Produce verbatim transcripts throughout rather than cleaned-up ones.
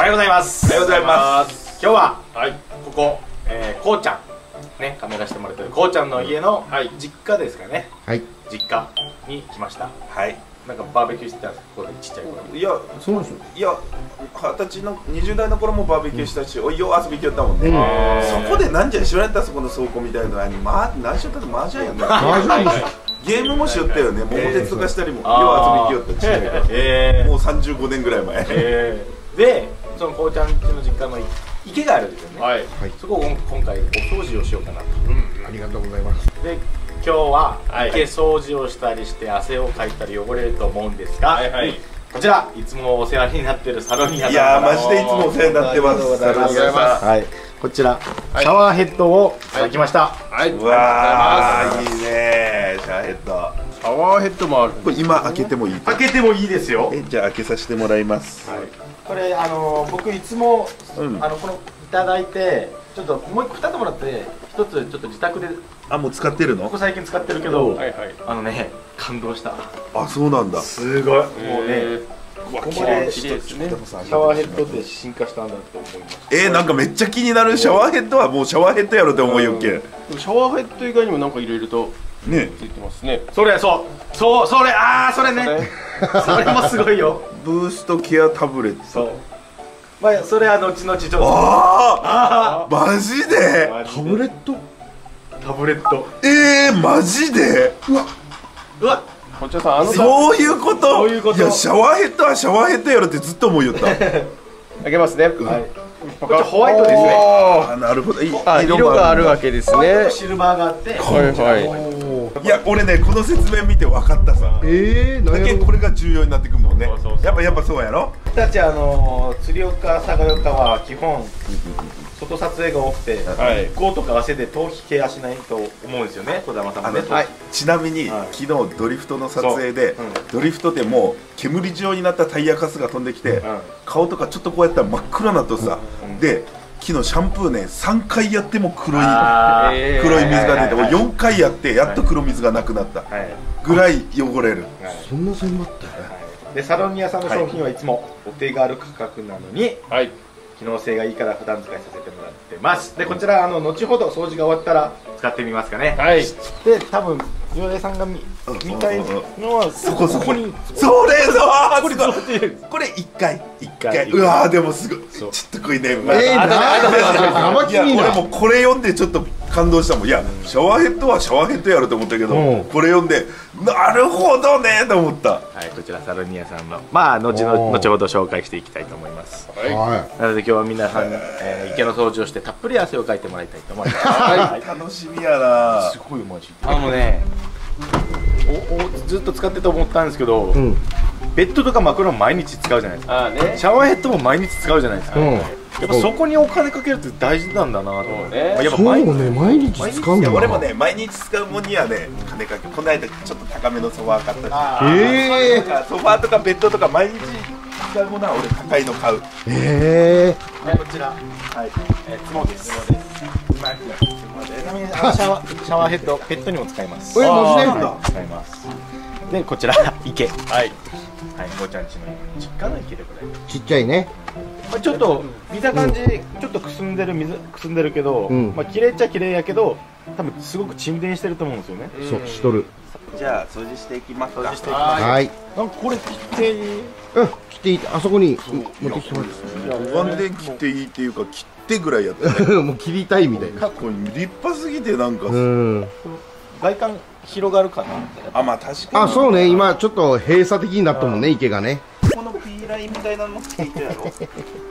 ようございます。 おはようございます。 今日は、はい、ここ、えー、こうちゃんね、カメラしてもらってるこうちゃんの家の実家ですかね。はい。実家に来ました。はい。なんかバーベキューしてたんですか、ここでちっちゃい頃。 いや、そうなんですよ。いや、二十歳のにじゅう代の頃もバーベキューしたし、おいよ遊び行きよったもんね。そこでなんじゃ知られたそこの倉庫みたいなのに、まあ何しよったって麻雀やんね。ゲームもしよったよね。桃鉄とかしたりも、よう遊び行きよったちっちゃい頃。ええ。もうさんじゅうごねんぐらい前。ええ。で、そのこうちゃん家の実家の池があるんですよね。はい。そこを今回お掃除をしようかなと。 ありがとうございます。 で、今日は池掃除をしたりして汗をかいたり汚れると思うんですが、こちらいつもお世話になっているサロニアさん。 いやーマジでいつもお世話になってます。 サロニアさん。はい。こちらシャワーヘッドをいただきました。 はい。うわーいいねシャワーヘッド。 シャワーヘッドもある。 これ今開けてもいい？ 開けてもいいですよ。 えじゃあ開けさせてもらいます。はい。 これあの僕いつもあのこのいただいてちょっともう一個二つもらって一つちょっと自宅で。 あもう使ってるの？ ここ最近使ってるけど、はいはい、あのね感動した。 あそうなんだ。 すごい。もうね。ここまでシャワーヘッドで進化したんだと思います。 えー、なんかめっちゃ気になる。シャワーヘッドはもうシャワーヘッドやろって思うよっけ。 シャワーヘッド以外にもなんか入れるとねついてますね。 それそうそうそれああそれね。それもすごいよ。 ブーストケアタブレット。そう。 まあそれは後々ちょっと。 ああマジで。 タブレット。 タブレット。 えー、マジで。うわうわ。 こちらさんあのそういうこと。 そういうこと。 いやシャワーヘッドはシャワーヘッドやろってずっと思いよった。 開けますね。はい。 こっちホワイトですね。 あなるほど。 色があるわけですね。 シルバーがあって。 はいはい。 いや俺ねこの説明見て分かったさ。ええ。だけこれが重要になってくるもんね。やっぱやっぱそうやろ。 僕たちあの釣岡佐賀岡は基本外撮影が多くて日光とか汗で頭皮ケアしないと思うんですよね。児玉さんもね。 ちなみに昨日ドリフトの撮影でドリフトでもう煙状になったタイヤカスが飛んできて顔とかちょっとこうやったら真っ黒なとさで昨日シャンプーねさんかいやっても黒い黒い水が出てよんかいやってやっと黒水がなくなったぐらい汚れる。 そんな線もあったよね。 でサロニアさんの商品はいつもお手軽価格なのに機能性がいいから普段使いさせてもらってます。でこちらあの後ほど掃除が終わったら使ってみますかね。はい。で多分常連さんが見見たいのはそこそこにそれぞこれいっかいいっかいうわーでもすごいちょっとこれねえー俺もこれ読んでちょっと感動したもん。いやシャワーヘッドはシャワーヘッドやろと思ったけどこれ読んでなるほどねと思った。はいこちらサロニアさんのまあ後の後ほど紹介していきたいと思います。はいなので今日は皆さん池の掃除をしてたっぷり汗をかいてもらいたいと思います。はい楽しみやな。すごいマジあのねおおずっと使ってて思ったんですけど、うん、ベッドとか枕も毎日使うじゃないですか。あ、ね、シャワーヘッドも毎日使うじゃないですか、うん、やっぱそこにお金かけるって大事なんだなと思って、 そうね毎日使うんだ。 俺もね毎日使うもんにはね金かけこの間ちょっと高めのソファー買ったしえー、ソファーとかベッドとか毎日使うものは俺高いの買う。ええー、こちらはいツモです。ツモですシャワーシャワーヘッドペットにも使います。 えマジで使います。でこちら池はいはいごちゃんちの実家の池でございます。 ちっちゃいね。 まあちょっと見た感じちょっとくすんでる水くすんでるけどまあ綺麗っちゃ綺麗やけど多分すごく沈殿してると思うんですよね。 そうしとる。 じゃあ掃除していきますか。掃除していきます。はいなんかこれ切っていい？ うん切っていいあそこに持ってきてもらってワンデン切っていいっていうか切ってぐらいやったね。 もう切りたいみたいな。 かっこいい立派すぎてなんか外観広がるかな。 あまあ確かにあそうね今ちょっと閉鎖的になったもんね池がね。 このピーラインみたいなのもついてやろ。こ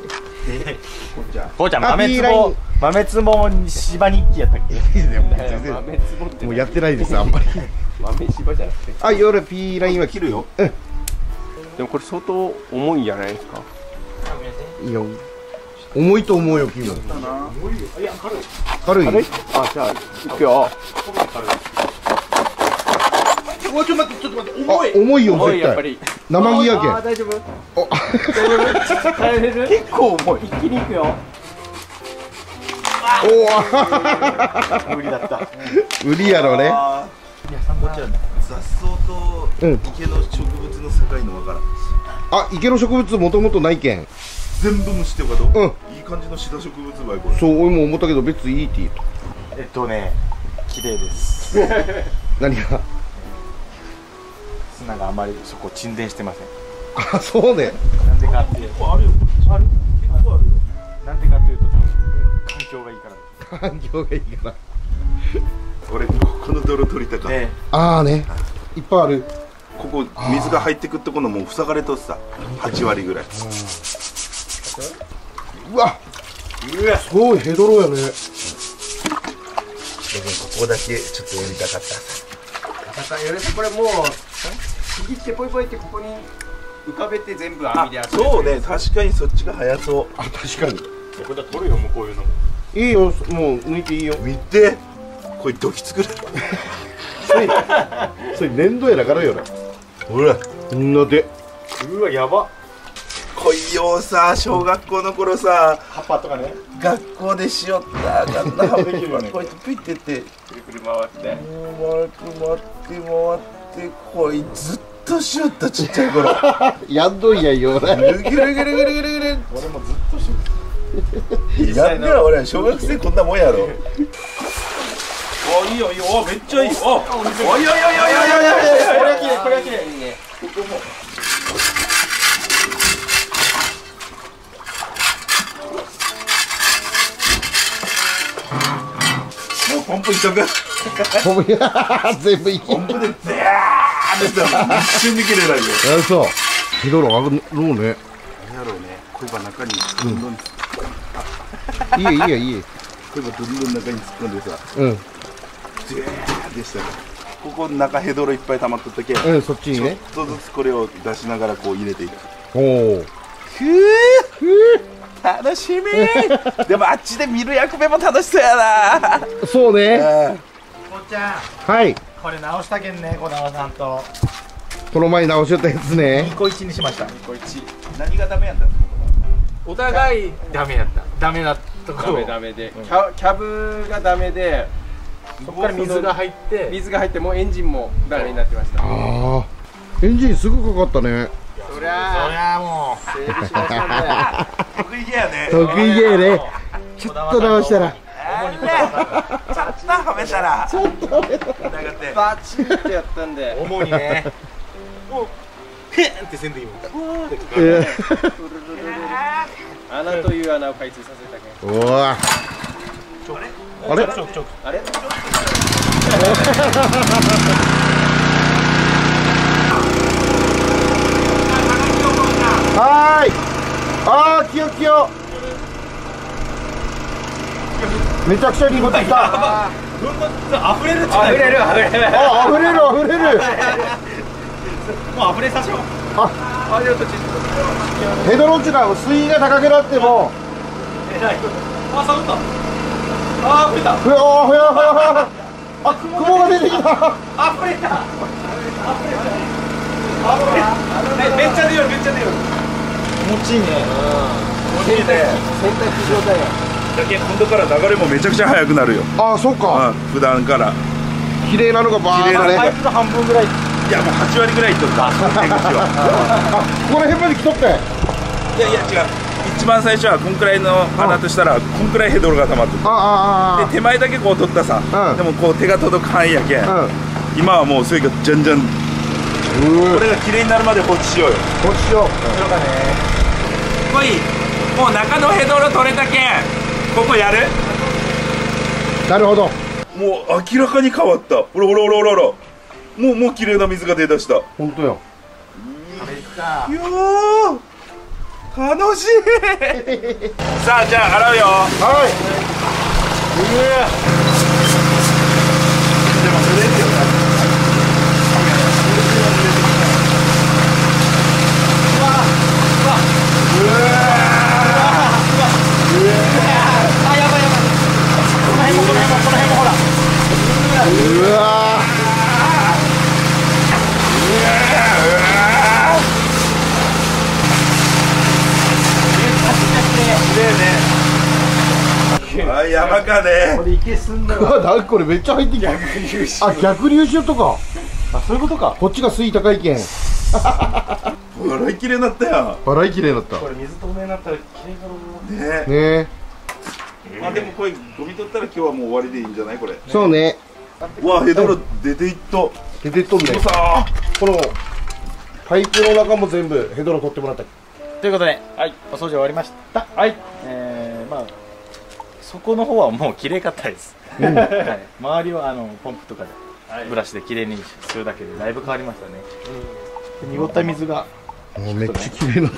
うちゃん豆つぼ豆つぼ芝日記やったっけ？ もうやってないですあんまり。 豆芝じゃなくてあ夜ピーラインは切るよ。うんでもこれ相当重いんじゃないですか。 いや重いと思うよ君も。軽い軽い。 あじゃあいくよ。おちょっと待ってちょっと待って重い重いよ絶対。生木やけん。 大丈夫。お大丈夫。結構重い。一気にいくよ。おお無理だった。 無理やろね。 こちら雑草と池の植物の境のわからん。 あ池の植物もともとないけん。 全部蒸してよかった。うん、いい感じのシダ植物ばいこれ。 そう、俺も思ったけど別にいいって言うと。 えっとね、綺麗です。 何が？ 砂があまりそこ沈殿してません。 あ、そうね。 なんでかっていうと、あるよ。ある。結構あるよ。なんでかというと、環境がいいから。 環境がいいから。 俺ここの泥取りたか。ね、 ああね。いっぱいある。 ここ水が入ってくってこのもう塞がれとってさ、はちわりぐらい。 うわ。うわ、すごいヘドロやね。でもここだけちょっとやりたかった。 やるとこれもうちぎってポイポイってここに浮かべて全部網で。 そうね、確かにそっちが早そう。 あ、確かに。 これだ取るよ、もうこういうのも。 いいよ、もう抜いていいよ。 見て、これ土器作る。 それ、それ粘土やだからよな。 ほら、 んなで。 うわ、やば。 こいよさ、小学校の頃さ、 葉っぱとかね、 学校でしよったあかんな。こうやってピッてってくるくる回って、 もう回って回って回ってこいずっとしよった、ちっちゃい頃。 やんどいやんよ。 ぐるぐるぐるぐるぐるぐる。 俺もずっとしよった。なんでよ、俺小学生こんなもんやろ。 あ、いいよいいよ。あ、めっちゃいい。あ、おいおいおいおいおいおいおい。これは綺麗、これは綺麗。いいね。ここも。 ポンプ一色。 ポンプ全部いい。 ポンプでザーってしたら一瞬で切れないよ。 あ、そう。ヘドロ上がるのね。 何やろうね。これば中にどんどん。 いいよいいよいいよ。 こればどんどん中に突っ込んでさ。 うん。 ザーでしたら。ここ中ヘドロいっぱい溜まっとったけ。 うん、そっちにね。 ちょっとずつこれを出しながらこう入れていく。 おお。 ふう。ふう。楽しみ。でもあっちで見る役目も楽しそうやな。 そうね。 こうちゃん。 はい。 これ直したけんね、小縄さんと。 この前直しよったやつね。 にこいちにしました。にこいち。 何がダメやったんですか。 お互いダメやった。ダメなところ。 ダメダメで、キャキャブがダメで、そこから水が入って水が入ってもうエンジンもダメになってました。 ああ。エンジンすぐかかったね。 そりゃそりゃもう整備しましたね。 得意げやね。 得意げね。ちょっと直したら。 ちょっとはめたら。ちょっとはめたら。 バチッってやったんで。 主にね。もうへんってせんといいもん。 穴という穴を開通させたけん。 うわ。あれ？ あれ？ はーい。あー、きよきよ。めちゃくちゃリボってきた。 溢れるって。 溢れる溢れる。 あ、溢れる溢れる。 もう溢れさせよう。 あ、 あ、ちょっとヘドロンチが水位が高くなっても。 えらい。あ、下がった。あー、増えた。 ふやふやふやふや。あ、雲が出てきた。 あ、溢れた。溢れた。めっちゃ出よる、めっちゃ出よる。気持ちいいね。 気持ちいいね。 洗濯状態や。 だけ今度から流れもめちゃくちゃ速くなるよ。 ああ、そうか。 普段から。 綺麗なのがバーッとね。 パイプの半分ぐらい。いやもうはちわりぐらいいっとった。 あ、この辺まで来とって。いやいや違う。一番最初はこんくらいの穴としたらこんくらいヘドロが溜まってる。 ああ。 で手前だけこう取ったさ。でもこう手が届く範囲やけん。今はもうそれがじゃんじゃん。これが綺麗になるまで放置しようよ。 放置しよう。 そうかね。 こい。もう中のヘドロ取れたけん。ここやる？ なるほど。 もう明らかに変わった。ほらほらほらほらほら。もうもう綺麗な水が出だした。 本当よ。 いやー楽しい。さあじゃあ洗うよ。 はい。 うわ。でもそれですよね。うわうわうわうわ。 あ、やばいやばい。この辺もこの辺もこの辺もほら。 うわ。 あ、山かね。 これいけすんだよ。 だ、これめっちゃ入ってきた。あ、逆流しようとか。 あ、そういうことか。 こっちが水位高いけん。 洗いきれいになったやん。 洗いきれいになった。 これ水透明になったらきれいだろうね。 ねえ。まあでもこれゴミ取ったら今日はもう終わりでいいんじゃないこれ。 そうね。 うわヘドロ出ていっと。 出ていっとんね。このパイプの中も全部ヘドロ取ってもらった。 ということで、はい、お掃除終わりました。はい、えー、まあそこの方はもう綺麗かったです。うん、はい、周りはあのポンプとかでブラシで綺麗にするだけでだいぶ変わりましたね。うん、濁った水が、 もうめっちゃ綺麗になった。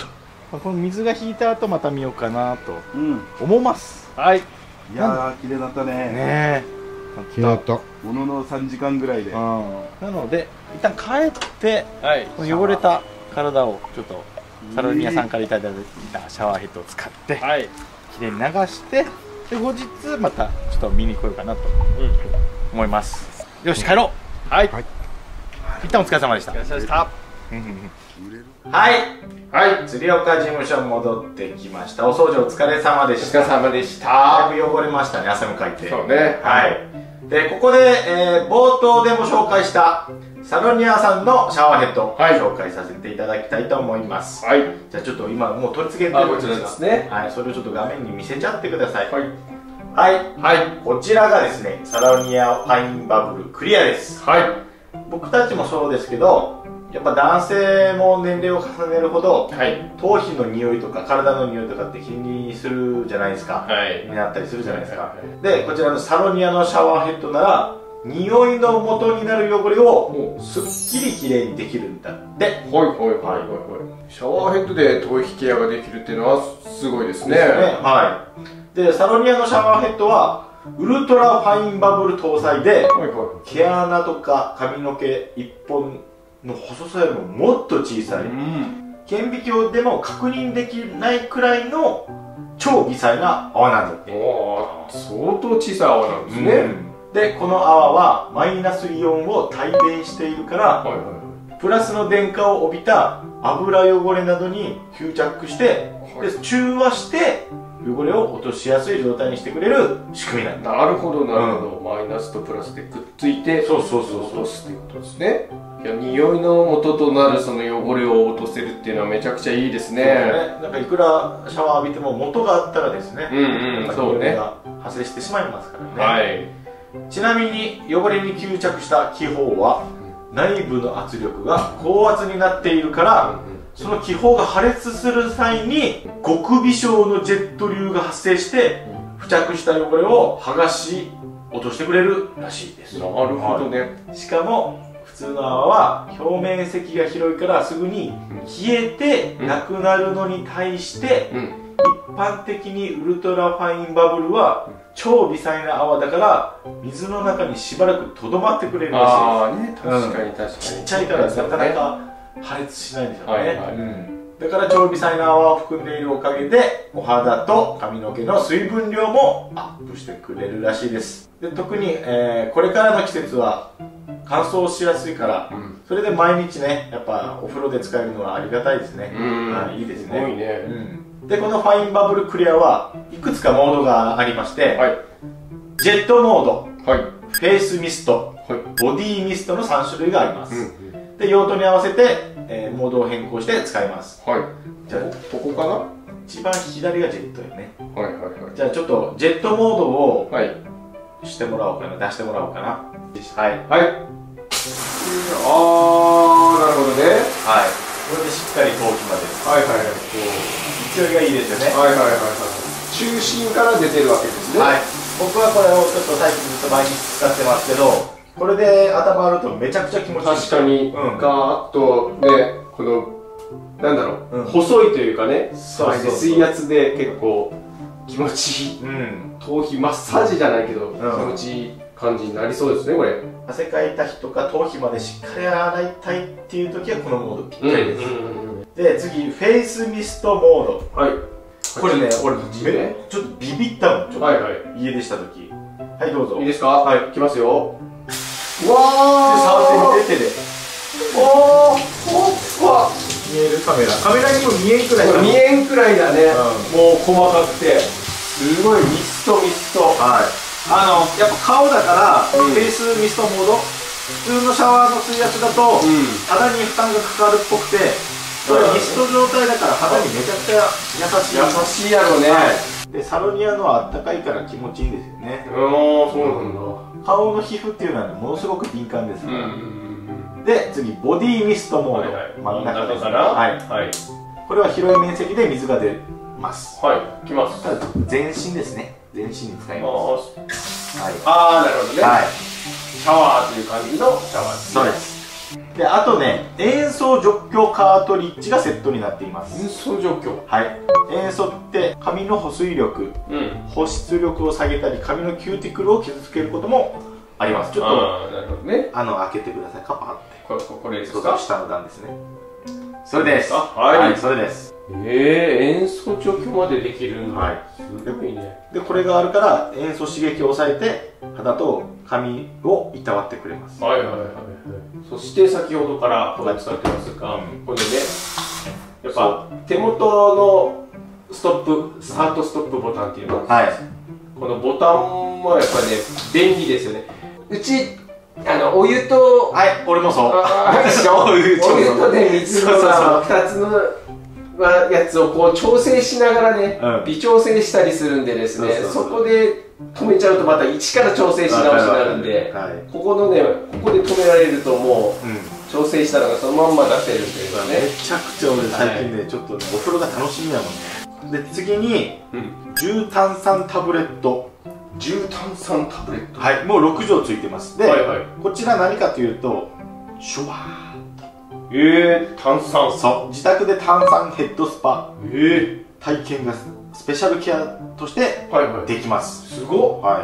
この水が引いた後また見ようかなと思います。うん、はい。 いやー綺麗になったね。ねえ。綺麗になった。 もののさんじかんぐらいで。 なので一旦帰って、はい、この汚れた体をちょっとサロニアさんからいただいたシャワーヘッドを使って、はい、きれいに流して、で後日またちょっと見に来ようかなと思います。うん、よし帰ろう。はい。はい、一旦お疲れ様でした。お疲れ様でした。はい、はい、釣岡事務所戻ってきました。お掃除お疲れ様でした。 お疲れ様でした。 だいぶ汚れましたね、汗もかいて。 そうね。 はい。で、ここで、えー、冒頭でも紹介したサロニアさんのシャワーヘッドを紹介させていただきたいと思います。はい。じゃあちょっと今もう取り付けてるんですが、こちらですね。はい、それをちょっと画面に見せちゃってください。はい。はい。はい。こちらがですね、サロニアファインバブルクリアです。はい。僕たちもそうですけど、やっぱ男性も年齢を重ねるほど、はい、頭皮の匂いとか体の匂いとかって気にするじゃないですか、はい、になったりするじゃないですか、はい、でこちらのサロニアのシャワーヘッドなら匂いの元になる汚れをすっきりきれいにできるんだって。はいはいはいはいはい。 シャワーヘッドで頭皮ケアができるっていうのはすごいですね。 ですね。はい。でサロニアのシャワーヘッドはウルトラファインバブル搭載で、はいはい、毛穴とか髪の毛いっぽんの細さよりももっと小さい、うん、顕微鏡でも確認できないくらいの超微細な泡なんだって。 おー、相当小さい泡なんですね。うん、でこの泡はマイナスイオンを帯電しているから、はいはい、プラスの電荷を帯びた油汚れなどに吸着して、はい、で中和して汚れを落としやすい状態にしてくれる仕組みなんだ。 なるほどなるほど、うん、マイナスとプラスでくっついてそうそうそう落とすっていうことですね。いや匂いの元となるその汚れを落とせるっていうのはめちゃくちゃいいですね。 ね、なんかいくらシャワー浴びても元があったらですね、 うんうん、そうね、 が発生してしまいますからね。はい。ちなみに汚れに吸着した気泡は内部の圧力が高圧になっているから、うんうん、その気泡が破裂する際に極微小のジェット流が発生して付着した汚れを剥がし落としてくれるらしいです。 なるほどね。 はい、しかも普通の泡は表面積が広いからすぐに消えてなくなるのに対して、うん、一般的にウルトラファインバブルは超微細な泡だから水の中にしばらくとどまってくれるらしいです。 ああね、確かに確かに、うん、 ちっちゃいからなかなか破裂しないんですよね。だから超微細な泡を含んでいるおかげでお肌と髪の毛の水分量もアップしてくれるらしいです。で特に、えー、これからの季節は乾燥しやすいから、うん、それで毎日ねやっぱお風呂で使えるのはありがたいですね。うん、あいいですね。 すごいね。 うん、でこのファインバブルクリアはいくつかモードがありまして、はい、ジェットモード、はい、フェイスミスト、はい、ボディミストのさん種類があります。うん、で用途に合わせて、えー、モードを変更して使います。はい、じゃあここかな。 一番左がジェットよね。 はいはいはい。 じゃあちょっとジェットモードを、はい、してもらおうかな、出してもらおうかな。はいはいあー、なるほどね。 はい。これでしっかり頭皮まで。はいはいはい。こう勢いがいいですよね。はいはいはいはい。 中心から出てるわけですね。はい。 僕はこれをちょっと最近ずっと毎日使ってますけど、これで頭洗うとめちゃくちゃ気持ちいい。 確かに。うん、ガーッとね、このなんだろう、うん、細いというかね、そうそうそう、水圧で結構気持ちいい。うん。頭皮マッサージじゃないけど、うん、気持ちいい感じになりそうですねこれ。 汗かいた日とか頭皮までしっかり洗いたいっていう時はこのモードぴったりです。で次フェイスミストモード。はい。これね俺ねちょっとビビったもん。ちょっと家出した時。はいどうぞ。 いいですか。はい。いきますよ。うわー。触ってみて手で。おー。おっわ。見えるカメラ。カメラにも見えんくらい。 見えんくらいだね。もう細かくてすごいミストミスト。はい。 あのやっぱ顔だから、うん、フェイスミストモード普通のシャワーの水圧だと、うん、肌に負担がかかるっぽくてこれミスト状態だから肌にめちゃくちゃ優しい優しいやろね。 でサロニアのはあったかいから気持ちいいんですよね。 ああ、そうなんだ。顔の皮膚っていうのはものすごく敏感ですから。で次ボディミストモード、真ん中ですね。はい、これは広い面積で水が出ます。 はい、きます。 ただ全身ですね。全身に使います。 はい、ああ、なるほどね。はい、シャワーという感じのシャワーです。 そうです。であとね、塩素除去カートリッジがセットになっています。 塩素除去、 はい。塩素って髪の保水力、うん、保湿力を下げたり髪のキューティクルを傷つけることもあります。ちょっとあ、なるほどね、あの開けてください。カパってこれ、これですか？ 下の段ですね。それです。 はい、 はい、それです。 ええー、塩素除去までできるんだ。はい、すごいね。 でこれがあるから塩素刺激を抑えて肌と髪をいたわってくれます。 はいはいはいはい。そして先ほどからこれ使ってますが、うん、これね、やっぱ手元のストップ、スタートストップボタンっていうの、はい、このボタンもやっぱね便利ですよね。うちあのお湯と、 はい、俺もそう。 お湯とね水のふたつのやつをこう調整しながらね、うん、微調整したりするんでですね、そこで止めちゃうとまた一から調整し直しになるんで、はい、ここのね、ここで止められるともう、うん、調整したのがそのまんま出せるっていうかね。 めちゃくちゃ俺最近ね、はい、ちょっと、ね、お風呂が楽しみだもんね。で次に、うん、重炭酸タブレット。 重炭酸タブレット、 はい、もうろくじょうついてます。で、はいはい、こちら何かというとシュワー、 えー、炭酸、 そう、自宅で炭酸ヘッドスパ、えー、体験がスペシャルケアとしてできます。 すごっ。 はい、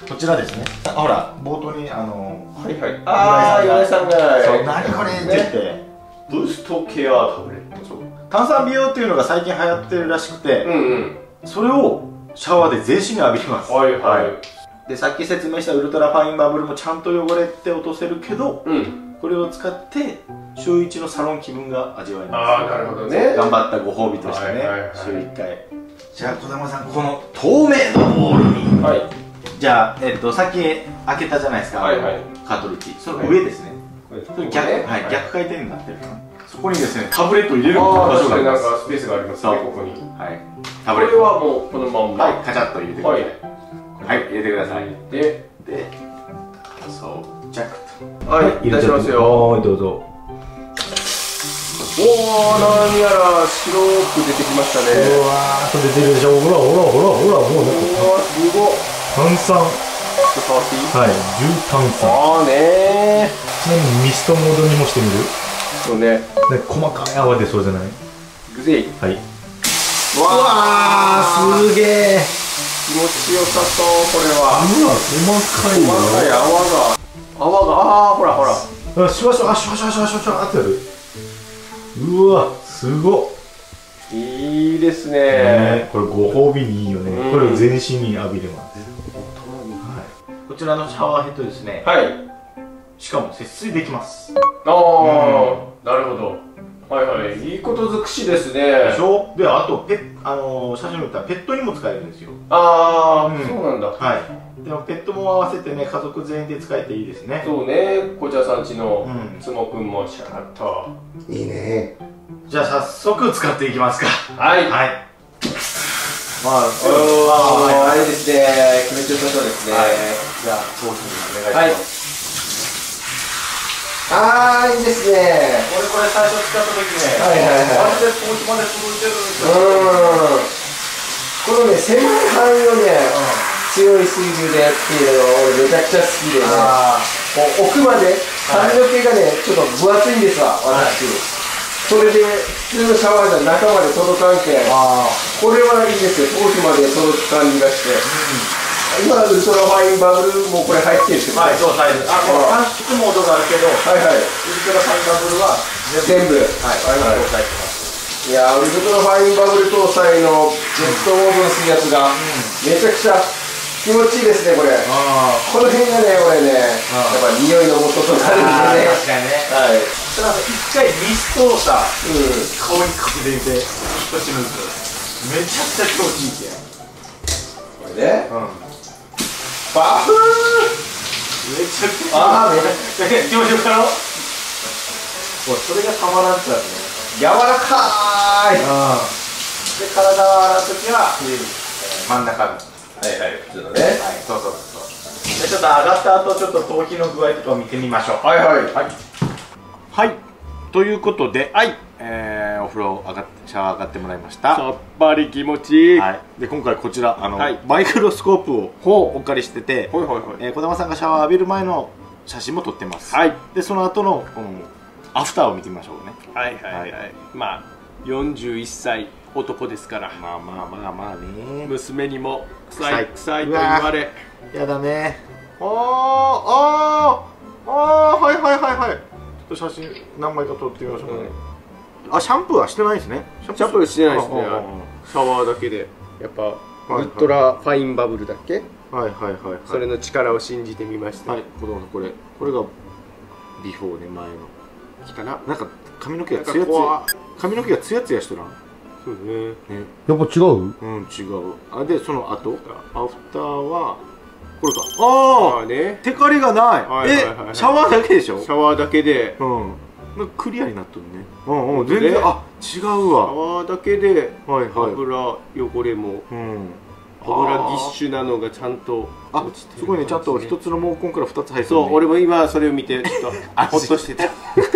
こちらですね。あ、ほら冒頭にあのはいはい、ああ、岩井さんがそう何これって言って、ね、 ブーストケアタブレット。そう、 炭酸美容っていうのが最近流行ってるらしくて、うん、うん、それをシャワーで全身に浴びます。はいはい。でさっき説明したウルトラファインバブルもちゃんと汚れて落とせるけど、うん、これを使って週いちのサロン気分が味わえます。 ああ、なるほどね。 頑張ったご褒美としてね、週いっかい。じゃあ児玉さん、この透明のボールに、はい、じゃあ、えっと、さっき開けたじゃないですか、はいはい、カートリッジ、その上ですね、はい、逆、はいはい、逆回転になってるかな。そこにですね、タブレットを入れる場所があります。 なんかスペースがありますね、ここに。はい。 タブレット。 これはもうこのまんま。 はい、カチャッと入れてください。はい、入れてください。で、で、そう、ジャックと。はい、入れしますよ。 はい、どうぞ。おお、何やら白く出てきましたね。 うわー、それ出てるでしょ。ほらほらほらほら、もうね。 うわ、すごい。 炭酸。 触っていい？ はい、重炭酸。 ああねー。ちなみにミストモードにもしてみる？ そうね。 細かい泡出そうじゃない？ グゼイ。 はい。わー、すげえ。 気持ちよさそう、これは。 うわ、細かいよ。 細かい泡が。泡が、ああ、ほらほら。 あ、シュワシュワ、シュワシュワシュワシュワシュワってやる。うわ、すごっ。いいですね。ね、 これご褒美にいいよね。うん、これを全身に浴びれます。はい、こちらのシャワーヘッドですね。はい。しかも節水できます。 ああ、うん、なるほど。はいはい、いいこと尽くしですね。 でしょ。で、あとペッ、あのー、写真見たらペットにも使えるんですよ。 ああ、うん、そうなんだ。 はい。でもペットも合わせてね、家族全員で使えていいですね。 そうね、こちらさんちのつもくんもシャーッと。 いいね。 じゃあ早速使っていきますか。 はい。はい。まあ、ああれですね、気持ちよさそうですね。はい、 じゃあ商品お願いします。はい。 あー、いいですね。 これこれ最初使った時ね、はいはいはい、マジで頭皮まで届いてるんですよ。 うん、このね、狭い範囲をね、うん、強い水流でっていうのが俺めちゃくちゃ好きでね、こう奥まで髪の毛がね、ちょっと分厚いんですわ、私。それで普通のシャワーじゃ中まで届かんけん、これはいいですよ、頭皮まで届く感じがして。うん、今、ウルトラファインバブルもこれ入ってるんですよ。 はい、そう、入る。あ、この短縮モードがあるけど、はいはい。ウルトラファインバブルは全部、 はい、搭載してます。 いやー、ウルトラファインバブル搭載のジェットモードのするやつが、めちゃくちゃ気持ちいいですね、これ。この辺がね、俺ね、やっぱ匂いの元となるんでね。 確かにね。はい。ただ、一回ミストをさ、顔にかけてみて、少しずつ。めちゃくちゃ気持ちいいけん。 これね。うん。バフー。 めちゃくちゃああ、めちゃくちゃ気持ちよかろう。それがたまらんってやつね。 柔らかい。 で体を洗う時は真ん中の、 はいはい、普通のね。 はい、そうそうそう。でちょっと上がった後ちょっと頭皮の具合とかを見てみましょう。 はいはいはい、はい、ということで、はい、えー、お風呂上がってシャワー上がってもらいました。 さっぱり気持ちいい。 はい、で今回こちらあの、 はい、 マイクロスコープをお借りしてて、 はいはいはい、 えー、児玉さんがシャワー浴びる前の写真も撮ってます。 はい、 でその後の、うん、アフターを見てみましょうね。 はいはいはい、はい、まあよんじゅういっさい男ですから、まあまあまあまあね、娘にも臭い臭いと言われ、 やだね。あーあーあー、はいはいはいはい。ちょっと写真何枚か撮ってみましょうかね。あ、シャンプーはしてないですね。 シャンプーしてないですね。シャワーだけでやっぱウッドラファインバブルだっけ、 はいはいはいはい、 それの力を信じてみました。 はい、子供さんこれこれがビフォーね、前の来たな。 なんか髪の毛がツヤツヤ、髪の毛がツヤツヤしてるな。 そうね。 ね、やっぱ違う？ うん、違う。あ、でその後アフターはこれか。ああ、ね、テカリがない。え、シャワーだけでしょ？ シャワーだけで、 うん、なんかクリアになってるね。うんうん、全然、あ、違うわ。シャワーだけではいはい、 油汚れも、うん、油ぎっしゅなのがちゃんと落ちてる。 すごいね、ちゃんと一つの毛根から二つ入ってる。 そう、俺も今それを見てちょっとホッとしてた。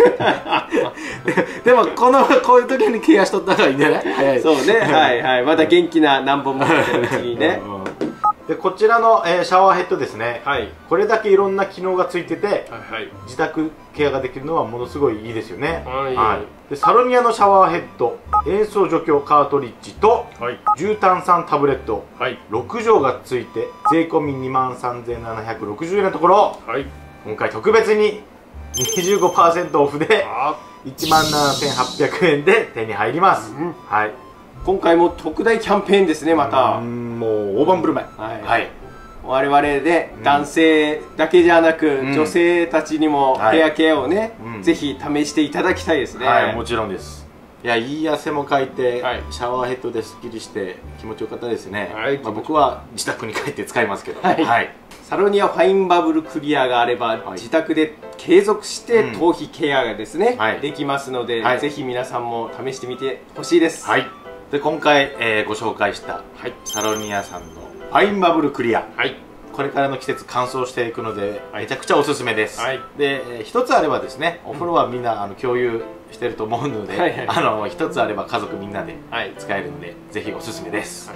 でもこのこういう時にケアしとった方がいいんじゃない？早い。 そうね、はいはい、まだ元気な何本も持ってるうちにね。 でこちらの、えー、シャワーヘッドですね、 はい、 これだけいろんな機能がついてて、はいはい、 自宅ケアができるのはものすごいいいですよね。 はい、はい、 でサロニアのシャワーヘッド、塩素除去カートリッジと、はい、重炭酸タブレット、はい、ろくじょうがついて税込みにまんさんぜんななひゃくろくじゅうえんのところ、はい、今回特別に にじゅうごパーセント オフでいちまんななせんはっぴゃくえんで手に入ります、うん、はい、 今回も特大キャンペーンですね。またもう大盤振る舞い、 はい、はい、我々で男性だけじゃなく、うん、女性たちにもヘアケアをね、はい、ぜひ試していただきたいですね。 はい、もちろんです。いや、いい汗もかいて、はい、シャワーヘッドですっきりして気持ちよかったですね。はい、まあ僕は自宅に帰って使いますけど、はい、はい、 サロニアファインバブルクリアがあれば、はい、自宅で継続して頭皮ケアがですね、うん、できますので、はい、ぜひ皆さんも試してみてほしいです。 はい、で今回、えー、ご紹介した、はい、サロニアさんのファインバブルクリア、はい、これからの季節乾燥していくので、はい、めちゃくちゃおすすめです。はい、で、えー、一つあればですね、お風呂はみんなあの共有してると思うので、はい、あの一つあれば家族みんなで使えるので、ぜひおすすめです。はい、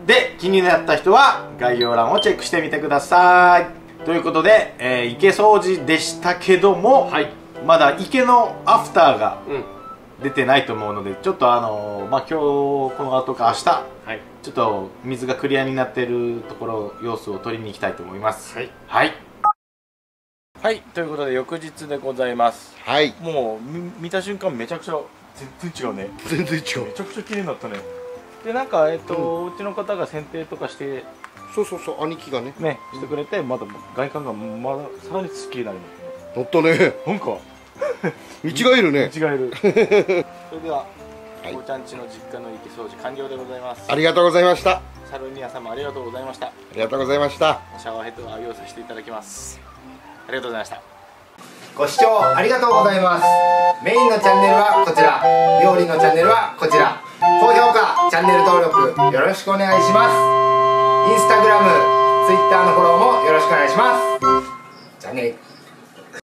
で気になった人は概要欄をチェックしてみてください。ということで、えー、池掃除でしたけども、はい、まだ池のアフターが、うん出てないと思うので、ちょっとあのー、まあ今日この後か明日、はい、ちょっと水がクリアになっているところ様子を取りに行きたいと思います。はい、はい、はい、ということで翌日でございます。はい、もう見た瞬間めちゃくちゃ全然違うね。全然違う。めちゃくちゃ綺麗になったね。でなんかえっと、うん、うちの方が剪定とかして、 そうそうそう、兄貴がねねしてくれて、まだ外観がまださらにスッキリになりますね。 乗ったね。なんか見違えるね。 見違える。それでは、はい、こうちゃんちの実家の池掃除完了でございます。 ありがとうございました。 サロニア様ありがとうございました。ありがとうございました。 シャワーヘッドを愛用させていただきます。ありがとうございました。 ご視聴ありがとうございます。メインのチャンネルはこちら、料理のチャンネルはこちら。高評価、チャンネル登録よろしくお願いします。インスタグラム、ツイッターのフォローもよろしくお願いします。じゃあね。